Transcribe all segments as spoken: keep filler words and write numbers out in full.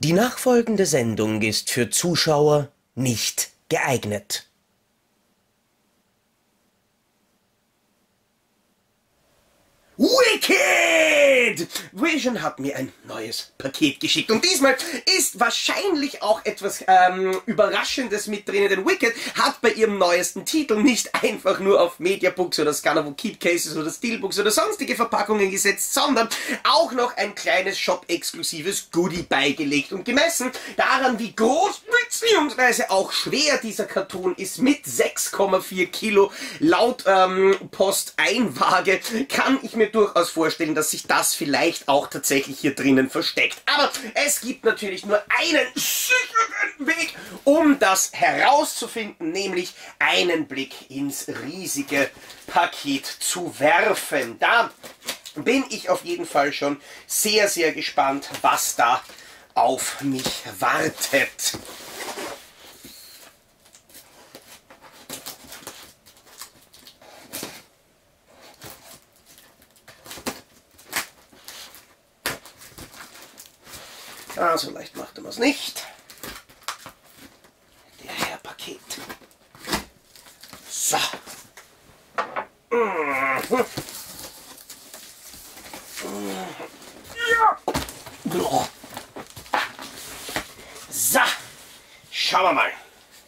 Die nachfolgende Sendung ist für Zuschauer nicht geeignet. Wicked! Vision hat mir ein neues Paket geschickt und diesmal ist wahrscheinlich auch etwas ähm, Überraschendes mit drin, denn Wicked hat bei ihrem neuesten Titel nicht einfach nur auf Mediabooks oder Scanavo Keep Cases oder Steelbooks oder sonstige Verpackungen gesetzt, sondern auch noch ein kleines Shop-exklusives Goodie beigelegt. Und gemessen daran, wie groß bzw. auch schwer dieser Karton ist, mit sechs Komma vier Kilo laut ähm, Post-Einwaage, kann ich mir durchaus vorstellen, dass sich das vielleicht auch tatsächlich hier drinnen versteckt. Aber es gibt natürlich nur einen sicheren Weg, um das herauszufinden, nämlich einen Blick ins riesige Paket zu werfen. Da bin ich auf jeden Fall schon sehr, sehr gespannt, was da auf mich wartet. Ah, so leicht macht er es nicht. Der Herr Paket. So. Mhm. Ja. So. Schauen wir mal.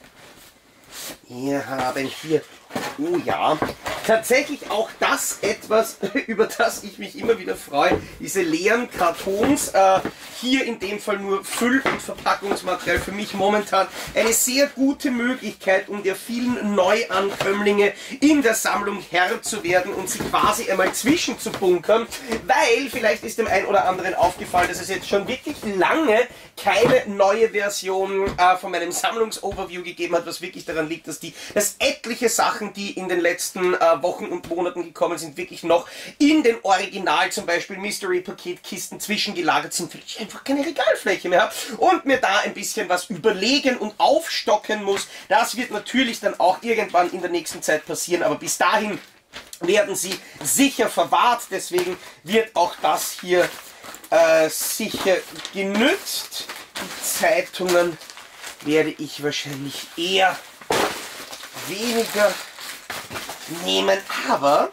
Wir haben hier, oh ja, tatsächlich auch das etwas, über das ich mich immer wieder freue, diese leeren Kartons, äh, hier in dem Fall nur Füll- und Verpackungsmaterial, für mich momentan eine sehr gute Möglichkeit, um der vielen Neuankömmlinge in der Sammlung Herr zu werden und sie quasi einmal zwischenzubunkern, weil vielleicht ist dem einen oder anderen aufgefallen, dass es jetzt schon wirklich lange keine neue Version äh, von meinem Sammlungsoverview gegeben hat, was wirklich daran liegt, dass die, dass etliche Sachen, die in den letzten äh, Wochen und Monaten gekommen sind, wirklich noch in den Original, zum Beispiel Mystery-Paketkisten zwischengelagert sind, weil ich einfach keine Regalfläche mehr habe und mir da ein bisschen was überlegen und aufstocken muss. Das wird natürlich dann auch irgendwann in der nächsten Zeit passieren, aber bis dahin werden sie sicher verwahrt, deswegen wird auch das hier äh, sicher genützt. Die Zeitungen werde ich wahrscheinlich eher weniger nehmen, aber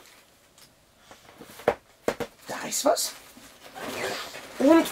da ist was und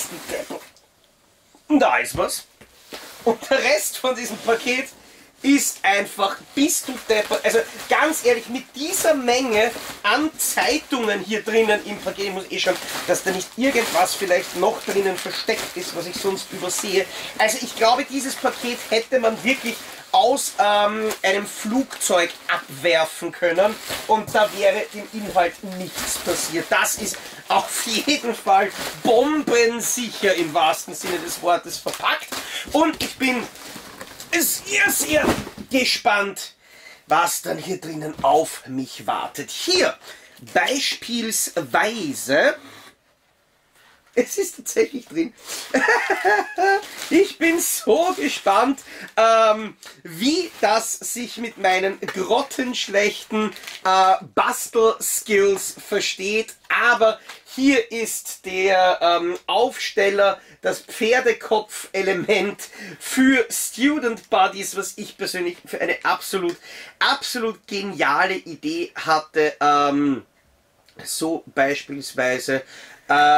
da ist was und der Rest von diesem Paket ist einfach, bist du deppert. Also ganz ehrlich, mit dieser Menge an Zeitungen hier drinnen im Paket, ich muss eh schauen, dass da nicht irgendwas vielleicht noch drinnen versteckt ist, was ich sonst übersehe. Also ich glaube, dieses Paket hätte man wirklich aus ähm, einem Flugzeug abwerfen können und da wäre dem Inhalt nichts passiert. Das ist auf jeden Fall bombensicher im wahrsten Sinne des Wortes verpackt und ich bin sehr, sehr gespannt, was dann hier drinnen auf mich wartet. Hier beispielsweise, es ist tatsächlich drin, ich bin so gespannt, ähm, wie das sich mit meinen grottenschlechten äh, Bastel-Skills versteht, aber hier ist der ähm, Aufsteller, das Pferdekopf-Element für Student Buddies, was ich persönlich für eine absolut, absolut geniale Idee hatte. Ähm, so beispielsweise äh,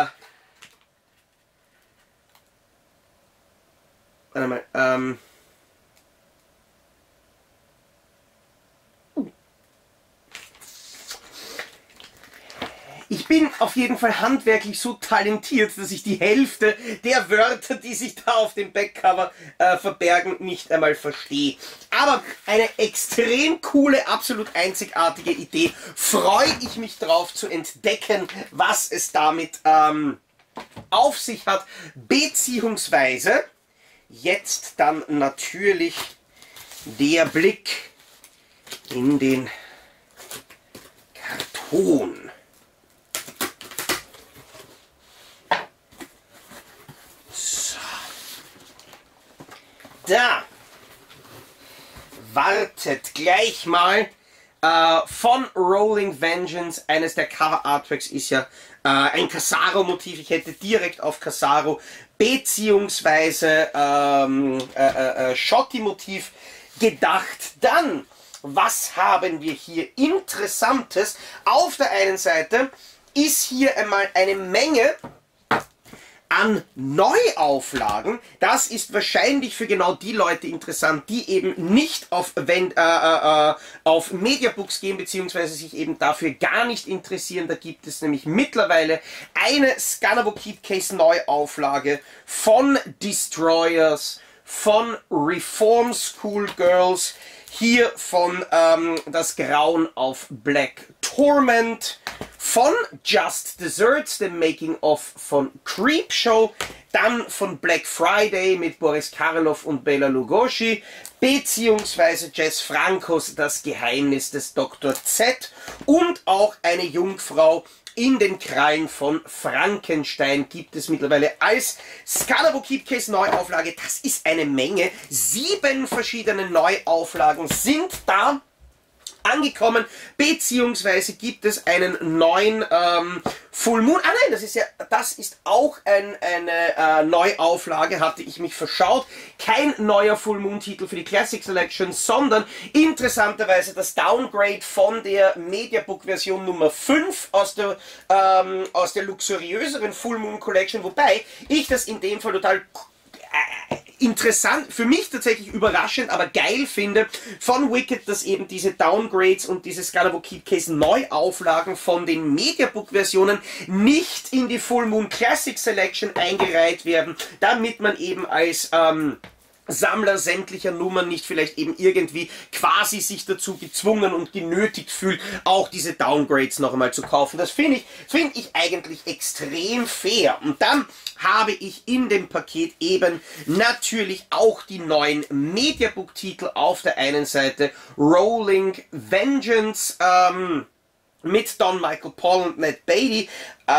warte mal, ähm, ich bin auf jeden Fall handwerklich so talentiert, dass ich die Hälfte der Wörter, die sich da auf dem Backcover äh, verbergen, nicht einmal verstehe. Aber eine extrem coole, absolut einzigartige Idee. Freue ich mich drauf zu entdecken, was es damit ähm, auf sich hat. Beziehungsweise jetzt dann natürlich der Blick in den Karton. Da wartet gleich mal äh, von Rolling Vengeance. Eines der Cover-Artworks ist ja äh, ein Casaro-Motiv. Ich hätte direkt auf Casaro beziehungsweise ähm, äh, äh, Schotti-Motiv gedacht. Dann, was haben wir hier Interessantes? Auf der einen Seite ist hier einmal eine Menge an Neuauflagen. Das ist wahrscheinlich für genau die Leute interessant, die eben nicht auf, wenn, äh, äh, auf Mediabooks gehen, beziehungsweise sich eben dafür gar nicht interessieren. Da gibt es nämlich mittlerweile eine Scannerbook Keepcase Neuauflage von Destroyers, von Reform School Girls, hier von ähm, Das Grauen auf Black Torment, von Just Desserts, dem Making-of von Creepshow, dann von Black Friday mit Boris Karloff und Bela Lugosi, beziehungsweise Jess Francos Das Geheimnis des Doktor Z und auch eine Jungfrau in den Krallen von Frankenstein gibt es mittlerweile als Scannerbook Keepcase Neuauflage. Das ist eine Menge. Sieben verschiedene Neuauflagen sind da angekommen, beziehungsweise gibt es einen neuen ähm, Full Moon. Ah nein, das ist ja, das ist auch ein, eine äh, Neuauflage, hatte ich mich verschaut. Kein neuer Full Moon Titel für die Classic Selection, sondern interessanterweise das Downgrade von der Mediabook Version Nummer fünf aus der, ähm, aus der luxuriöseren Full Moon Collection, wobei ich das in dem Fall total äh, interessant, für mich tatsächlich überraschend, aber geil finde von Wicked, dass eben diese Downgrades und diese Scannerbook Keepcase Neuauflagen von den Mediabook-Versionen nicht in die Full Moon Classic Selection eingereiht werden, damit man eben als ähm, Sammler sämtlicher Nummern nicht vielleicht eben irgendwie quasi sich dazu gezwungen und genötigt fühlt, auch diese Downgrades noch einmal zu kaufen. Das finde ich, finde ich eigentlich extrem fair. Und dann habe ich in dem Paket eben natürlich auch die neuen Mediabook-Titel auf der einen Seite. Rolling Vengeance, ähm, mit Don Michael Paul und Ned Beatty,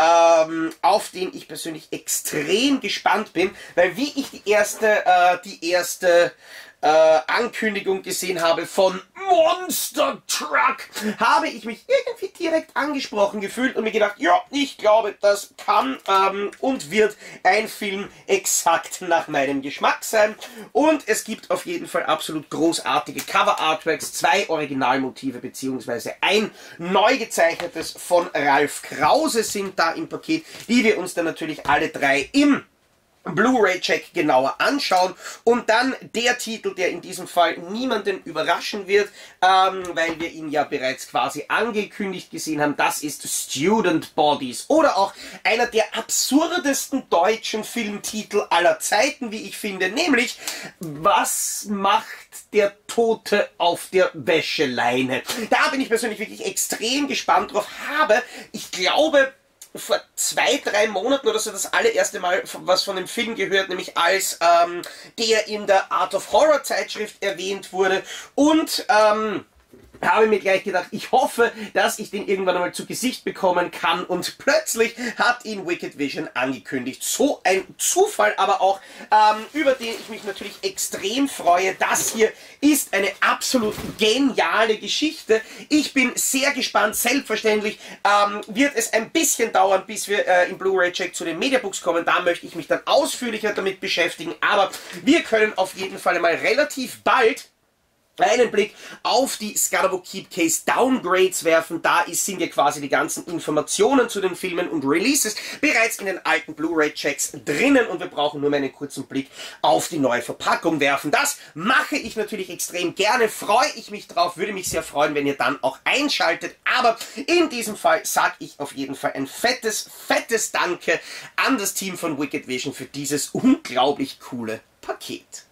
ähm, auf den ich persönlich extrem gespannt bin, weil wie ich die erste, äh, die erste äh, Ankündigung gesehen habe von Monster Truck, habe ich mich irgendwie direkt angesprochen gefühlt und mir gedacht, ja, ich glaube, das kann ähm, und wird ein Film exakt nach meinem Geschmack sein. Und es gibt auf jeden Fall absolut großartige Cover-Artworks, zwei Originalmotive beziehungsweise ein neu gezeichnetes von Ralf Krause sind da im Paket, die wir uns dann natürlich alle drei im Blu-ray-Check genauer anschauen. Und dann der Titel, der in diesem Fall niemanden überraschen wird, ähm, weil wir ihn ja bereits quasi angekündigt gesehen haben, das ist Student Bodies. Oder auch einer der absurdesten deutschen Filmtitel aller Zeiten, wie ich finde, nämlich Was macht der Tote auf der Wäscheleine? Da bin ich persönlich wirklich extrem gespannt drauf. Habe, ich glaube, vor zwei, drei Monaten oder so das allererste Mal was von dem Film gehört, nämlich als ähm, der in der Art of Horror Zeitschrift erwähnt wurde und ähm, habe mir gleich gedacht, ich hoffe, dass ich den irgendwann einmal zu Gesicht bekommen kann und plötzlich hat ihn Wicked Vision angekündigt. So ein Zufall, aber auch ähm, über den ich mich natürlich extrem freue. Das hier ist eine absolut geniale Geschichte. Ich bin sehr gespannt. Selbstverständlich ähm, wird es ein bisschen dauern, bis wir äh, im Blu-ray-Check zu den Mediabooks kommen. Da möchte ich mich dann ausführlicher damit beschäftigen, aber wir können auf jeden Fall mal relativ bald einen Blick auf die Scannerbook Keepcase Downgrades werfen. Da ist, sind ja quasi die ganzen Informationen zu den Filmen und Releases bereits in den alten Blu-ray-Checks drinnen und wir brauchen nur mal einen kurzen Blick auf die neue Verpackung werfen. Das mache ich natürlich extrem gerne, freue ich mich drauf, würde mich sehr freuen, wenn ihr dann auch einschaltet. Aber in diesem Fall sage ich auf jeden Fall ein fettes, fettes Danke an das Team von Wicked Vision für dieses unglaublich coole Paket.